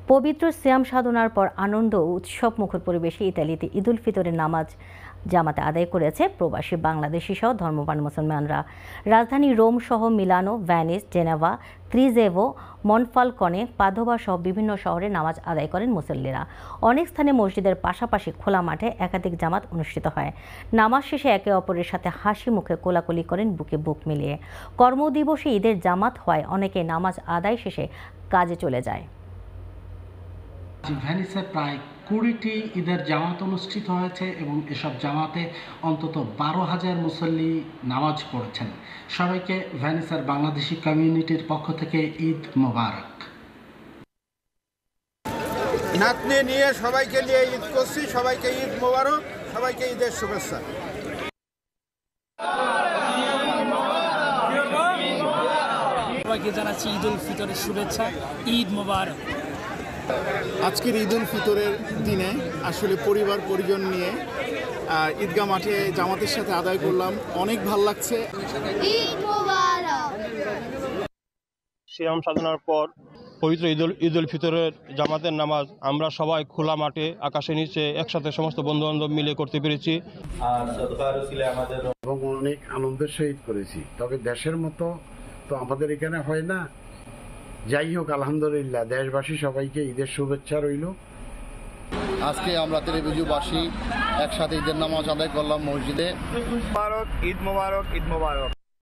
পবিত্র সিয়াম সাধনার পর আনন্দ ও উৎসব মুখর পরিবেশে ইতালিতে ঈদ উল ফিতরের নামাজ জামাতে আদায় করেছে প্রবাসী বাংলাদেশি সহ ধর্মপ্রাণ মুসলমানরা। রাজধানী রোম সহ Milano, Venice, Geneva, Treviso, Monfalcone, Padova সহ বিভিন্ন শহরে নামাজ আদায় করেন মুসল্লিরা। অনেক স্থানে মসজিদের পাশাপাশি খোলা মাঠে একাধিক জামাত অনুষ্ঠিত হয়। নামাজ শেষে একে অপরের সাথে হাসি মুখে কোলাকুলি করেন বুকে বুক মিলিয়ে। কর্মদিবসে ঈদের জামাত হওয়ায় অনেকে নামাজ আদায় শেষে কাজে চলে যায়। ভ্যানিসে প্রায় 20টি ঈদের জামাত অনুষ্ঠিত হয়েছে এবং এসব জামাতে অন্তত 12,000 মুসল্লি নামাজ পড়েছেন। সবাইকে ভ্যানিসের বাংলাদেশি কমিউনিটির পক্ষ থেকে ঈদ মোবারক। নাতনি নিয়ে সবাইকে নিয়ে ঈদ করছি, সবাইকে ঈদ মোবারক, সবাইকে ঈদের শুভেচ্ছা। সবাইকে জানাচ্ছি ঈদ উল ফিতরের শুভেচ্ছা, ঈদ মোবারক। আজকের ঈদ উল ফিতরের দিনে আসলে পরিবার পরিজন নিয়ে ঈদগাহ মাঠে জামাতের সাথে আদায় করলাম, অনেক ভাল লাগছে। সিয়াম সাধনার পর পবিত্র ঈদ উল ফিতরের জামাতের নামাজ আমরা সবাই খোলা মাঠে আকাশের নিচে একসাথে সমস্ত বন্ধু বান্ধব মিলে করতে পেরেছি এবং অনেক আনন্দের সহিত করেছি। তবে দেশের মতো তো আমাদের এখানে হয় না। যাই হোক, আলহামদুলিল্লাহ, দেশবাসী সবাইকে ঈদের শুভেচ্ছা রইল। আজকে আমরা ত্রিভুজবাসী একসাথে ঈদের নামাজ আদায় করলাম মসজিদে। ঈদ মোবারক, ঈদ মোবারক।